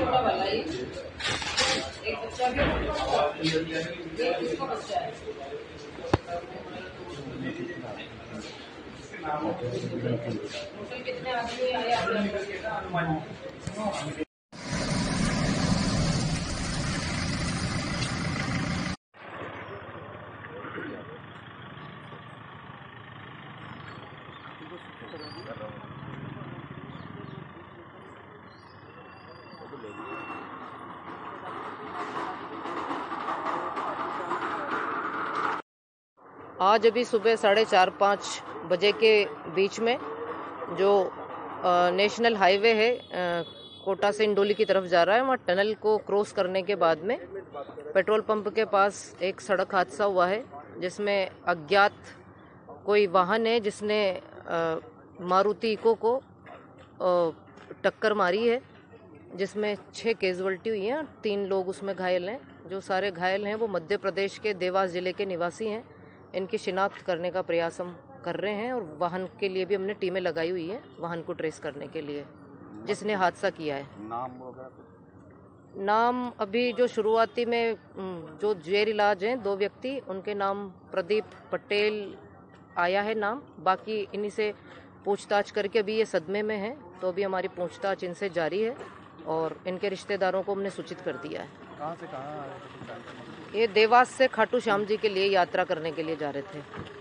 कितने आदमी आए? आज अभी सुबह 4:30-5 बजे के बीच में जो नेशनल हाईवे है कोटा से इंडोली की तरफ जा रहा है, वहाँ टनल को क्रॉस करने के बाद में पेट्रोल पंप के पास एक सड़क हादसा हुआ है, जिसमें अज्ञात कोई वाहन है जिसने मारुति इको को टक्कर मारी है, जिसमें 6 कैजुअल्टी हुई हैं, 3 लोग उसमें घायल हैं। जो सारे घायल हैं वो मध्य प्रदेश के देवास जिले के निवासी हैं। इनकी शिनाख्त करने का प्रयास हम कर रहे हैं और वाहन के लिए भी हमने टीमें लगाई हुई हैं वाहन को ट्रेस करने के लिए, जिसने हादसा किया है। नाम अभी जो शुरुआती में जो जेर इलाज हैं 2 व्यक्ति, उनके नाम प्रदीप पटेल आया है नाम। बाकी इन्हीं से पूछताछ करके अभी ये सदमे में है, तो अभी हमारी पूछताछ इनसे जारी है और इनके रिश्तेदारों को हमने सूचित कर दिया है। कहाँ से कहाँ आए थे? ये देवास से खाटू श्याम जी के लिए यात्रा करने के लिए जा रहे थे।